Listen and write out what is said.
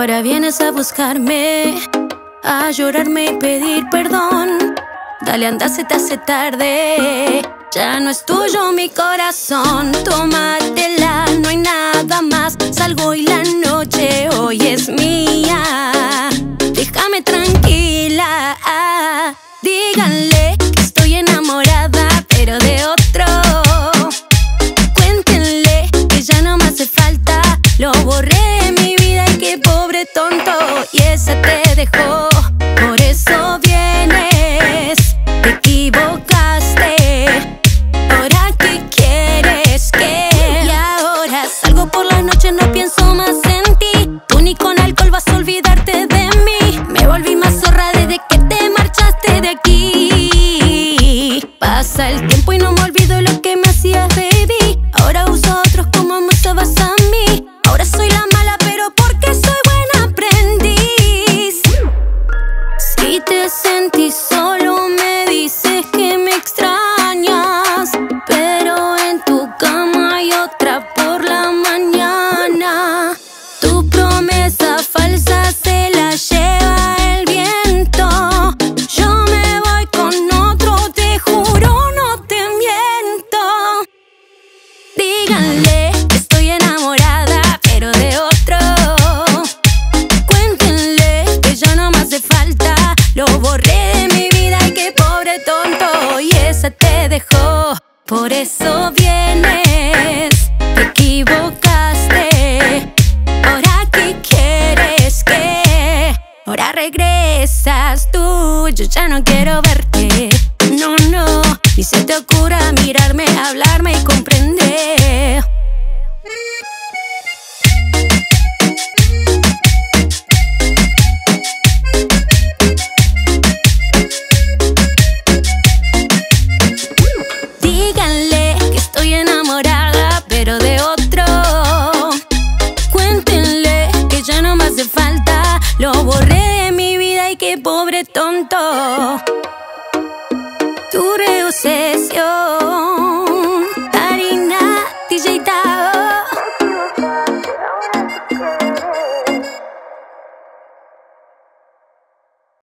Ahora vienes a buscarme, a llorarme y pedir perdón. Dale, anda, se te hace tarde. Ya no es tuyo mi corazón. Tómatela, no hay nada más. Salgo y la noche hoy es mía. Déjame tranquila. Díganle que estoy enamorada, pero de otro. Cuéntenle que ya no me hace falta. Lo borré de mi vida y qué pobre tonto. Y ese te dejó, por eso vienes. Te equivocaste. ¿Ahora qué quieres que? Y ahora salgo por la noche, no pienso más en ti. Tú ni con alcohol vas a olvidarte de mí. Me volví más zorra desde que te marchaste de aquí. Pasa el tiempo y no me olvido lo que me hacías, baby. Ahora uso a otros como me usabas a mí. Ahora soy la mala, pero porque soy buena aprendiz. Si te sentís solo me dices que me extrañas, pero en tu cama hay otra por la mañana. Tu promesa falsa se la lleva el viento. Yo me voy con otro, te juro, no te miento. Díganle que estoy enamorada, pero de otro. Cuéntenle que ya no me hace falta. Lo borré de mi vida y qué pobre tonto. Y esa te dejó, por eso vienes. Te equivocaste. ¿Ahora qué quieres que? Ahora regresas tú. Yo ya no quiero verte. No, no, ni se te ocurra mirarme, hablarme y comprender. Díganle que estoy enamorada, pero de otro. Cuéntenle que ya no me hace falta. Lo borré de mi vida y qué pobre tonto. Tu obsesión